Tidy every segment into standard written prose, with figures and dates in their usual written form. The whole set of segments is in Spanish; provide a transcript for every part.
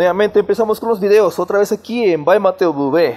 Nuevamente empezamos con los videos, otra vez aquí en By Mateo BB.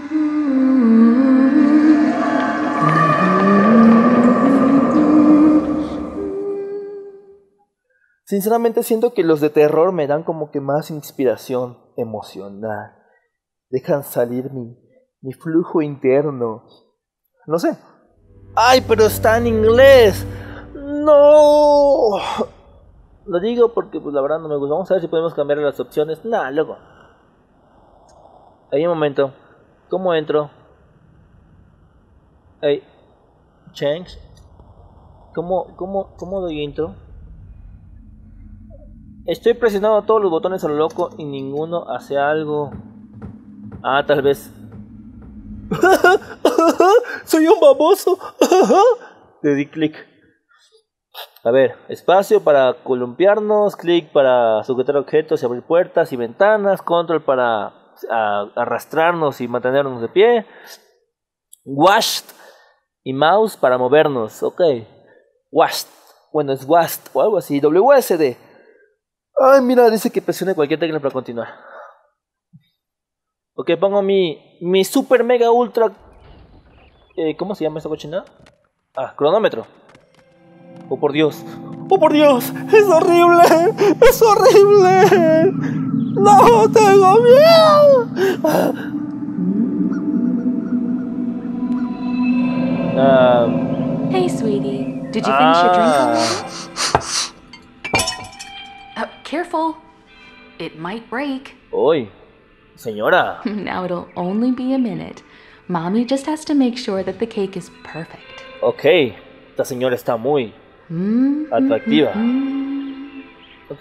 Sinceramente siento que los de terror me dan como que más inspiración emocional. Dejan salir mi flujo interno. No sé. ¡Ay, pero está en inglés! ¡No! Lo digo porque pues la verdad no me gusta. Vamos a ver si podemos cambiar las opciones. Nah, luego. Hay un momento. ¿Cómo entro? Hey. Change. ¿Cómo doy intro? Estoy presionando todos los botones a lo loco y ninguno hace algo. Ah, tal vez. Soy un baboso. Le di clic. A ver, espacio para columpiarnos, clic para sujetar objetos y abrir puertas y ventanas, control para arrastrarnos y mantenernos de pie, washed y mouse para movernos, ok, washed, bueno es washed o algo así, WSD. Ay, mira, dice que presione cualquier tecla para continuar. Ok, pongo mi super mega ultra, ¿cómo se llama esta cochina? Ah, cronómetro. Oh por Dios, oh por Dios, es horrible, es horrible. No, tengo miedo. Hey, sweetie, did you finish your drink already? Careful, it might break. Uy, señora. Now it'll only be a minute. Mommy just has to make sure that the cake is perfect. Ok, esta señora está muy atractiva. Ok.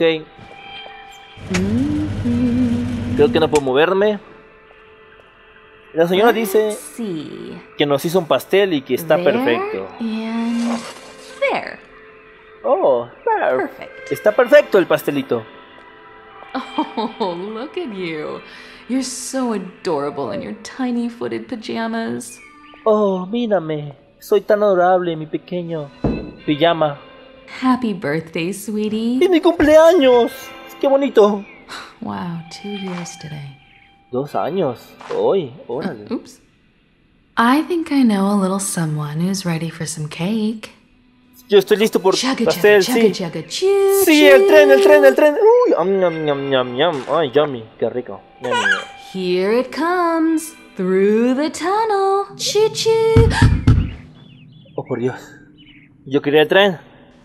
Creo que no puedo moverme. La señora dice que nos hizo un pastel y que está perfecto. And there. Oh, perfect. Está perfecto el pastelito. Oh, look at you. You're so adorable in your tiny-footed pajamas. Oh, mírame. Soy tan adorable, mi pequeño pijama. Happy birthday, sweetie. ¡Es mi cumpleaños! ¡Qué bonito! Wow, 2 years today. 2 años. Hoy, órale. Oops. I think I know a little someone who's ready for some cake. Yo estoy listo por pastel, sí. Choo, sí, el tren. Uy, ñam. Ay, yummy, qué rico. Here it comes, through the tunnel. Choo choo. Oh, por Dios. Yo quería el tren.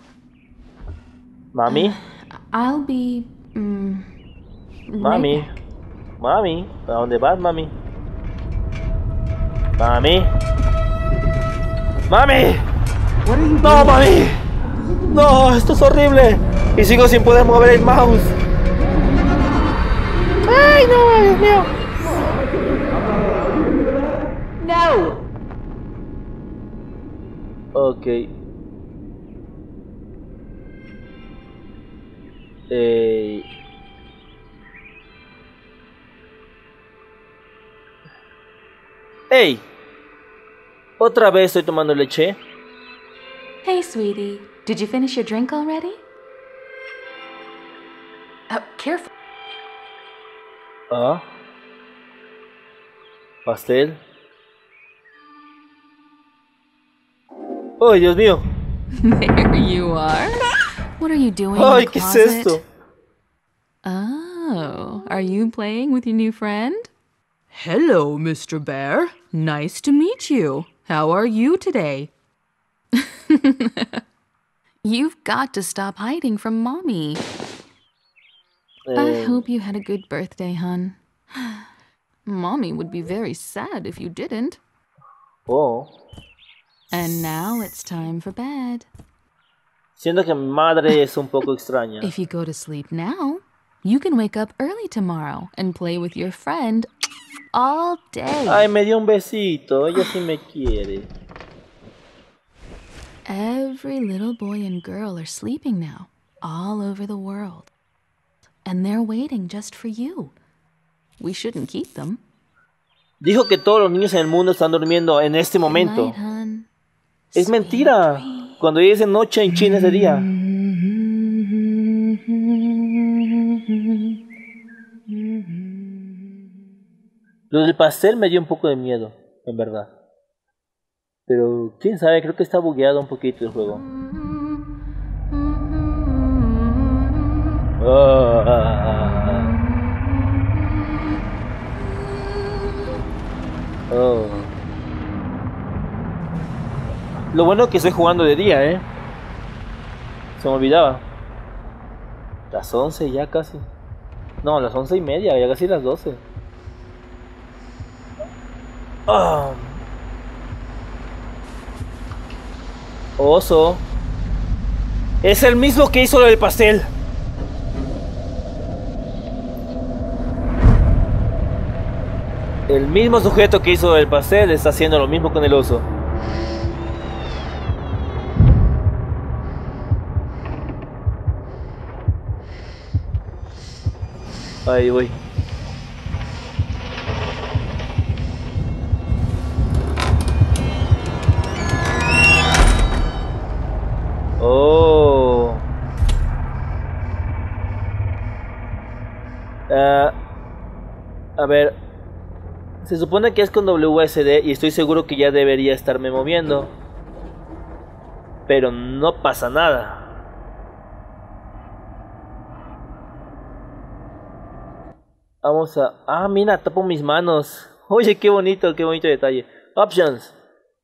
Mami. I'll be. Mami. Right back. Mami. ¿A dónde vas, mami? Mami. ¡Mami! ¡No, mami! ¡No! ¡Esto es horrible! Y sigo sin poder mover el mouse. ¡Ay, no, Dios mío! ¡No! Ok. ¡Hey! ¿Otra vez estoy tomando leche? Hey, sweetie, did you finish your drink already? Careful. Ah. Pastel. ¡Oh, Dios mío! There you are. What are you doing ¡Ay, in the qué es closet? esto! Oh, are you playing with your new friend? Hello, Mr. Bear. Nice to meet you. How are you today? You've got to stop hiding from Mommy. I hope you had a good birthday, hon. Mommy would be very sad if you didn't. Oh. And now it's time for bed. Siento que mi madre es un poco extraña. If you go to sleep now, you can wake up early tomorrow and play with your friend all day. Ay, me dio un besito. Ella sí me quiere. Every little boy and girl are sleeping now, all over the world. And they're waiting just for you. We shouldn't keep them. Dijo que todos los niños en el mundo están durmiendo en este momento. Good night, hon. Es mentira. Cuando ella es de noche, en China es de día. Lo del pastel me dio un poco de miedo, en verdad. Pero quién sabe, creo que está bugueado un poquito el juego. Oh. Lo bueno que estoy jugando de día, Se me olvidaba. Las 11 ya casi. No, las 11:30, ya casi las 12. Oh. Oso. Es el mismo que hizo lo del pastel. El mismo sujeto que hizo el pastel está haciendo lo mismo con el oso. Ahí voy. Oh. A ver. Se supone que es con WSD y estoy seguro que ya debería estarme moviendo. Pero no pasa nada. Vamos a... Ah, mira, tapo mis manos. Oye, qué bonito detalle. Options.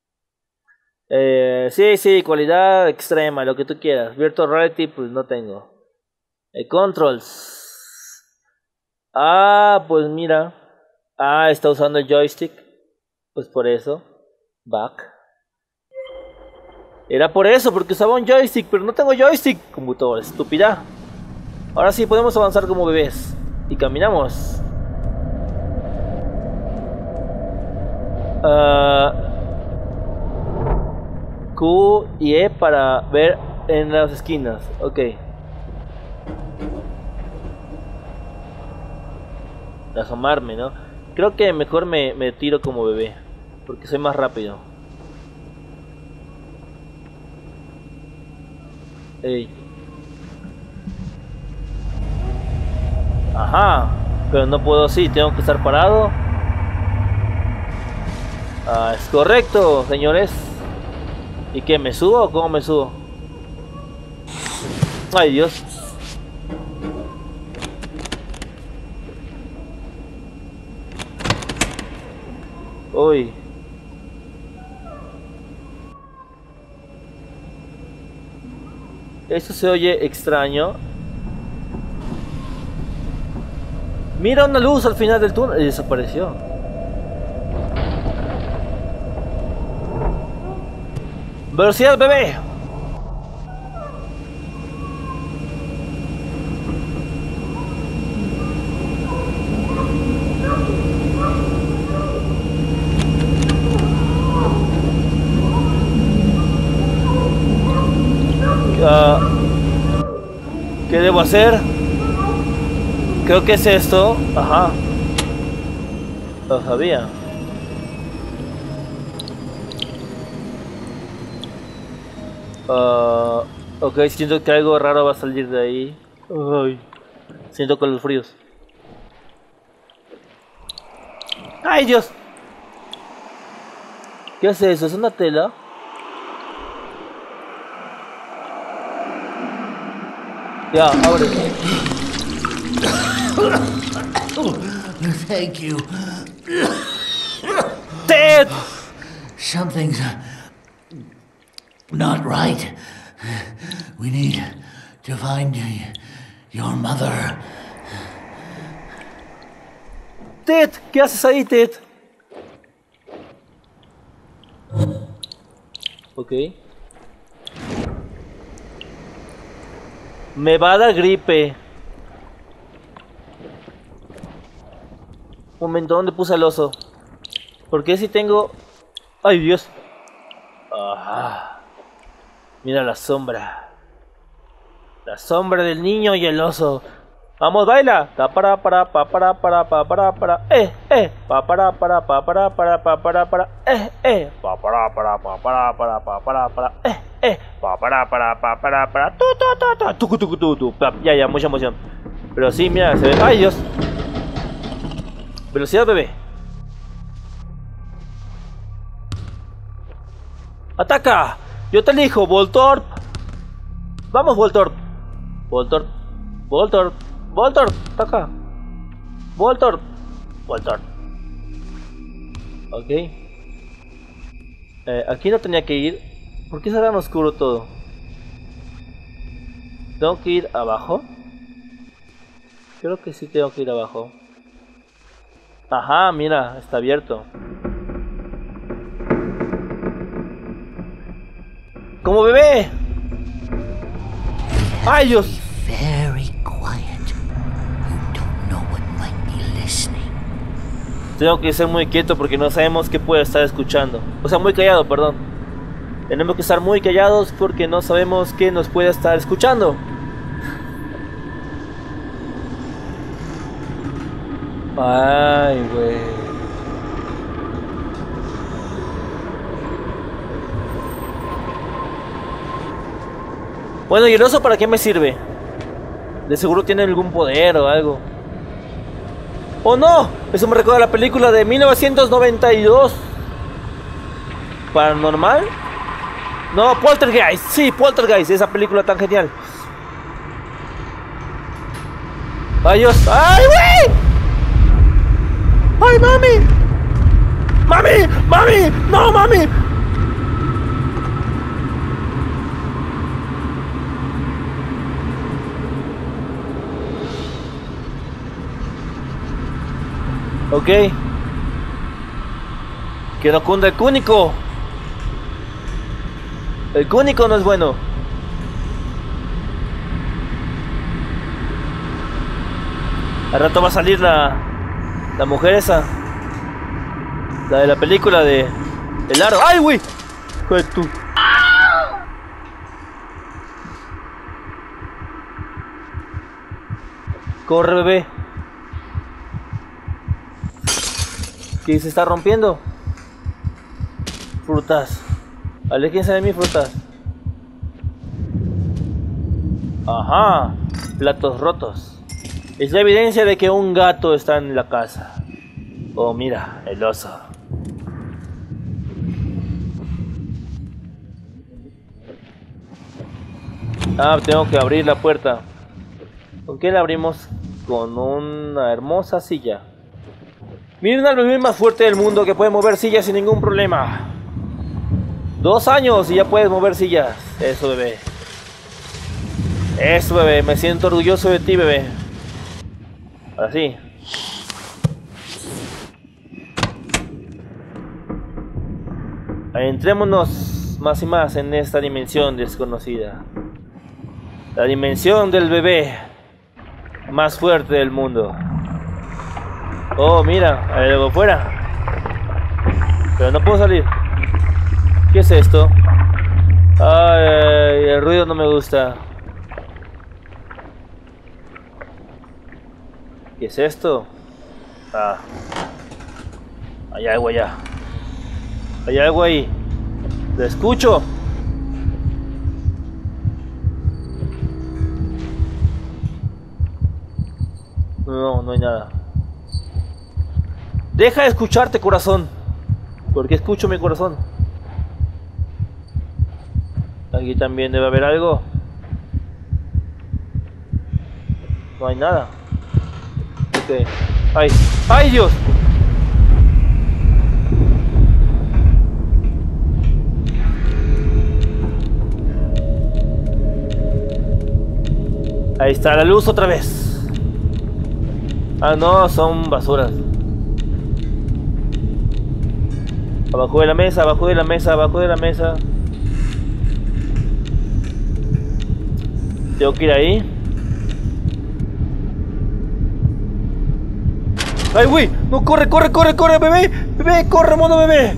Sí, cualidad extrema, lo que tú quieras. Virtual Reality, pues no tengo. Controls. Ah, pues mira. Ah, está usando el joystick. Pues por eso. Back. Era por eso, porque usaba un joystick, pero no tengo joystick. Computadora estúpida. Ahora sí, podemos avanzar como bebés. Y caminamos. Q y E para ver en las esquinas. Ok. Asomarme, ¿no? Creo que mejor me tiro como bebé, porque soy más rápido. Ey. Ajá. Pero no puedo así, tengo que estar parado. Ah, es correcto, señores. ¿Y qué? ¿Me subo o cómo me subo? Ay, Dios. Uy. Eso se oye extraño. Mira una luz al final del túnel y desapareció. Velocidad, bebé. ¿Qué debo hacer? Creo que es esto. Ajá. Lo sabía. Ok, siento que algo raro va a salir de ahí. Ay, siento con los fríos. ¡Ay, Dios! ¿Qué es eso? ¿Es una tela? Ya, abre. Thank you. Ted! Something's not right. We need to find your mother. Ted, ¿qué haces ahí, Ted? Ok. Me va a dar gripe. Un momento, ¿dónde puse el oso? Porque si tengo... ¡Ay, Dios! Ah, mira la sombra. La sombra del niño y el oso. ¡Vamos, baila! Ta para pa para pa para pa para pa para pa para pa para pa para pa para pa para tu. Ya, mucha emoción. Pero sí, mira, se ve. ¡Ay, Dios! Velocidad, bebé. ¡Ataca! Yo te elijo, Voltorb. Vamos, Voltorb. Voltorb. Voltorb. Voltorb. Ataca. Voltorb. Voltorb. Ok. Aquí no tenía que ir. ¿Por qué será tan oscuro todo? ¿Tengo que ir abajo? Creo que sí tengo que ir abajo. Ajá, mira, está abierto. ¡Como bebé! ¡Ay, Dios! Very quiet. You don't know what might be listening. Tengo que ser muy quieto porque no sabemos qué puede estar escuchando. O sea, muy callado, perdón. Tenemos que estar muy callados porque no sabemos qué nos puede estar escuchando. Ay, güey. Bueno, ¿y el oso para qué me sirve? De seguro tiene algún poder o algo. ¡Oh no! Eso me recuerda a la película de 1992. ¿Paranormal? No, Poltergeist. Sí, Poltergeist, esa película tan genial. ¡Ay, Dios! ¡Ay, güey! ¡Ay, mami! ¡Mami! ¡Mami! ¡No, mami! Ok. Que no cunda el cúnico. El cúnico no es bueno. Al rato va a salir la mujer esa. La de la película de El Aro. ¡Ay, güey! Joder, tú. Corre, bebé. ¿Qué se está rompiendo? Frutas. Aléjense de mis frutas. Ajá. Platos rotos. Es la evidencia de que un gato está en la casa. Oh, mira, el oso. Ah, tengo que abrir la puerta. ¿Con qué la abrimos? Con una hermosa silla. Miren al bebé más fuerte del mundo que puede mover sillas sin ningún problema. 2 años y ya puedes mover sillas. Eso, bebé. Eso, bebé. Me siento orgulloso de ti, bebé. Ahora sí. Adentrémonos más y más en esta dimensión desconocida. La dimensión del bebé más fuerte del mundo. Oh, mira, hay algo afuera. Pero no puedo salir. ¿Qué es esto? Ay, el ruido no me gusta. ¿Qué es esto? Ah. Hay algo allá. Hay algo ahí. Lo escucho. No, no hay nada. Deja de escucharte, corazón. Porque escucho mi corazón. Aquí también debe haber algo. No hay nada. Ok. ¡Ay! ¡Ay, Dios! Ahí está la luz otra vez. Ah, no, son basuras. Abajo de la mesa, abajo de la mesa, abajo de la mesa. Tengo que ir ahí. ¡Ay, güey! ¡No, corre, corre, corre, corre, bebé! ¡Bebé, corre, mono, bebé!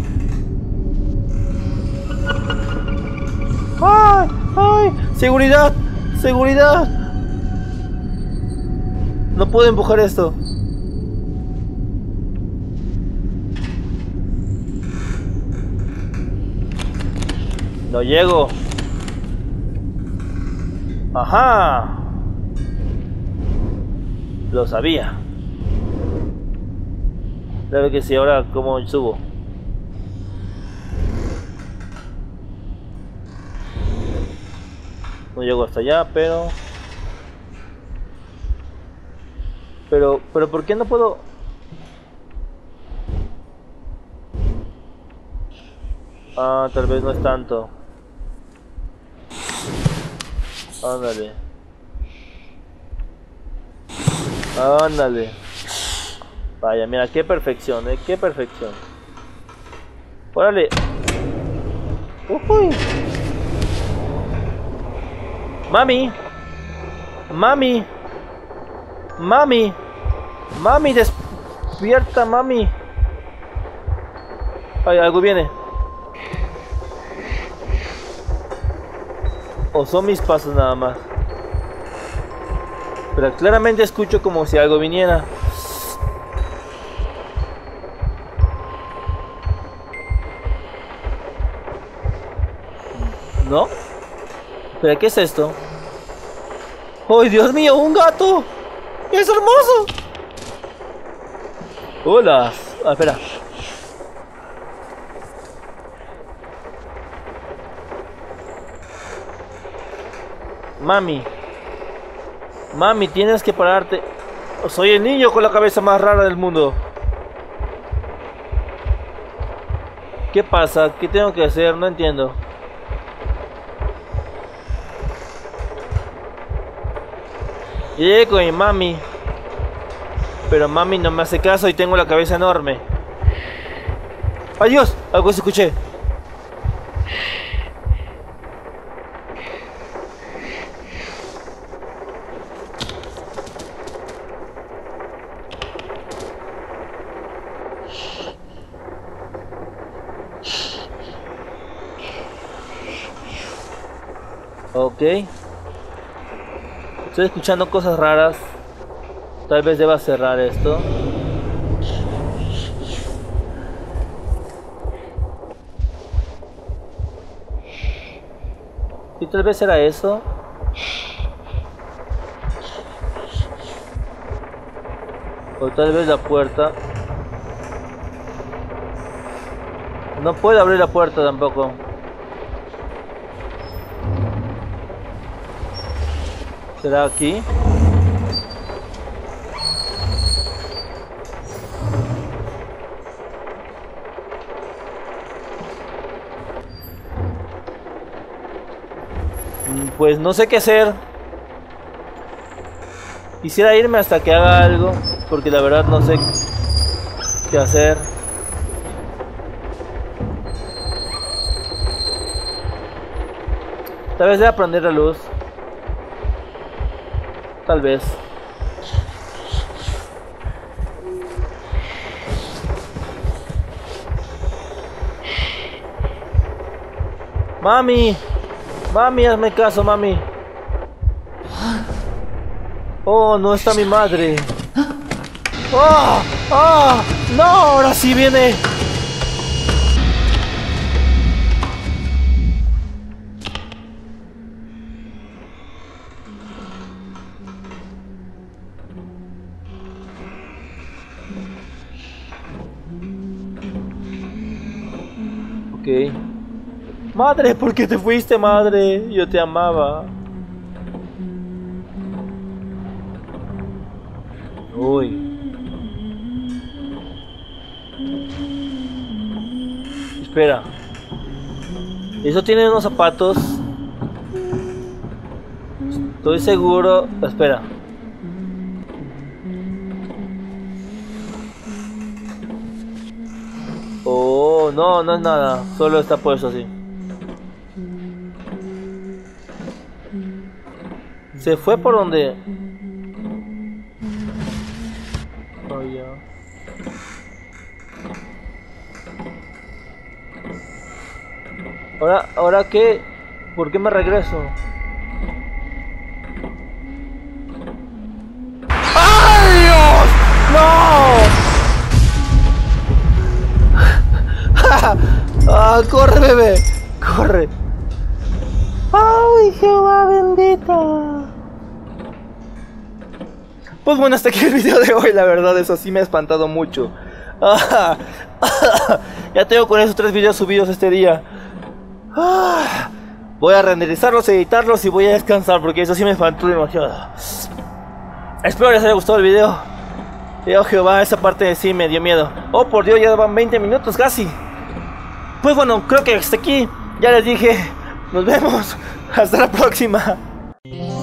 ¡Ay! ¡Ay! ¡Seguridad! ¡Seguridad! No puedo empujar esto. No llego. Ajá. Lo sabía. Claro que sí, ahora cómo subo. No llego hasta allá, pero ¿por qué no puedo? Ah, tal vez no es tanto. Ándale. Ándale. Vaya, mira, qué perfección, qué perfección. Órale. Uy. Mami. Mami. Mami. Mami, despierta, mami. Ay, algo viene. O son mis pasos nada más. Pero claramente escucho como si algo viniera. ¿No? ¿Pero qué es esto? ¡Ay, Dios mío! ¡Un gato! ¡Es hermoso! Hola. Ah, espera. Mami. Mami, tienes que pararte. Soy el niño con la cabeza más rara del mundo. ¿Qué pasa? ¿Qué tengo que hacer? No entiendo. Llegué con mi mami. Pero mami no me hace caso y tengo la cabeza enorme. ¡Adiós! Algo se escuché. Ok. Estoy escuchando cosas raras. Tal vez deba cerrar esto. Y tal vez era eso. O tal vez la puerta. No puedo abrir la puerta tampoco. ¿Será aquí? Pues no sé qué hacer. Quisiera irme hasta que haga algo, porque la verdad no sé qué hacer. Tal vez deba prender la luz. Tal vez. Mami. Mami, hazme caso, mami. Oh, no está mi madre. ¡Oh! ¡Oh! ¡No! Ahora sí viene. Ok. Madre, ¿por qué te fuiste, madre? Yo te amaba. Uy. Espera. Eso tiene unos zapatos. Estoy seguro. Espera. Oh, no, no es nada. Solo está puesto así. Se fue por donde. Oh, ya. Ahora qué. ¿Por qué me regreso? ¡Ay, Dios! ¡No! ¡Ah, corre, bebé! ¡Corre! ¡Ay, Jehová bendita! Pues bueno, hasta aquí el video de hoy, la verdad, eso sí me ha espantado mucho. Ya tengo con esos 3 videos subidos este día. Voy a renderizarlos, editarlos y voy a descansar porque eso sí me faltó demasiado. Espero les haya gustado el video. Oh Jehová, esa parte sí me dio miedo. Oh por Dios, ya van 20 minutos casi. Pues bueno, creo que hasta aquí. Ya les dije. Nos vemos. Hasta la próxima.